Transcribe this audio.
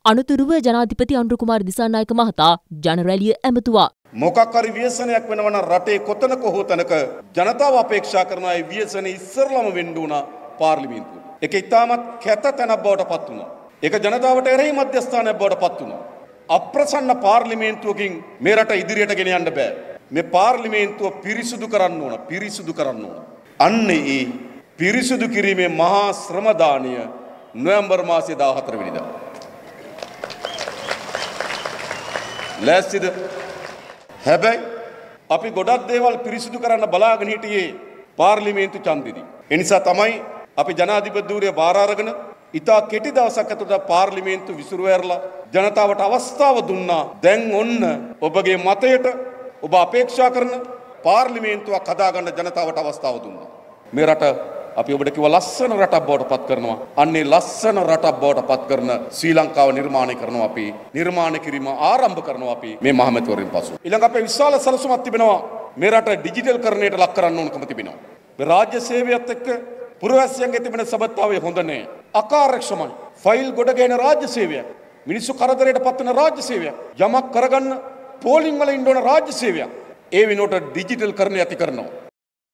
අනුතුරුව ජනාධිපති අනුර කුමාර දිසානායක මහතා ජනරැලිය ඇමතුවා. මොකක් හරි ව්‍යසනයක් වෙනවා නම් රටේ කොතනක හෝ තැනක ජනතාව අපේක්ෂා කරන අය ව්‍යසනේ ඉස්සරළම වෙන්න උන පාර්ලිමේන්තුව. ඒක ඉතාමත් කැත තැනක් බවට පත් වුණා. ඒක ජනතාවට එරෙහි මධ්‍යස්ථානයක් බවට පත් වුණා. අප්‍රසන්න පාර්ලිමේන්තුවකින් මේ රට ඉදිරියට ගෙන යන්න බෑ. මේ පාර්ලිමේන්තුව පිරිසුදු කරන්න ඕන. පිරිසුදු කරන්න ඕන. අන්න ඒ පිරිසුදු කිරීමේ මහා ශ්‍රම දාණය නොවැම්බර් මාසයේ 14 වෙනිදා. ලෑස්තිද? හැබැයි අපි ගොඩක් දේවල් පිරිසිදු කරන්න බලාගෙන හිටියේ පාර්ලිමේන්තු ඡන්දෙදී. ඒ නිසා තමයි අපි ජනාධිපති ධූරය බාර අරගෙන ඉතා කෙටි දවසක් ඇතුළත පාර්ලිමේන්තු විසිරු ඇරලා ජනතාවට අවස්ථාව දුන්නා. දැන් ඔන්න ඔබගේ මතයට ඔබ අපේක්ෂා කරන පාර්ලිමේන්තුවක් හදාගන්න ජනතාවට අවස්ථාව දුන්නා. මේ රට අපි ඔබට කිව්ව ලස්සන රටක් බවට පත් කරනවා. අන්නේ ලස්සන රටක් බවට පත් කරන ශ්‍රී ලංකාව නිර්මාණය කරනවා අපි. නිර්මාණය කිරීම ආරම්භ කරනවා අපි මේ මහමැතිවරණයෙන් පසු. ඊළඟ අපේ විශාල සැලසුමක් තිබෙනවා. මේ රට ඩිජිටල් කරණයට ලක් කරන්න ඕනකම තිබෙනවා. මේ රාජ්‍ය සේවයත් එක්ක පුරවැසියන්ගේ තිබෙන සබඳතාවය හොඳ නැහැ. අකාර්යක්ෂමයි. ෆයිල් ගොඩ ගැහෙන රාජ්‍ය සේවයක්. මිනිස්සු කරදරයට පත් වෙන රාජ්‍ය සේවයක්. යමක් කරගන්න පෝලිං වල ඉන්න ඕන රාජ්‍ය සේවයක්. ඒ වෙනුවට ඩිජිටල් කරණය ඇති කරනවා.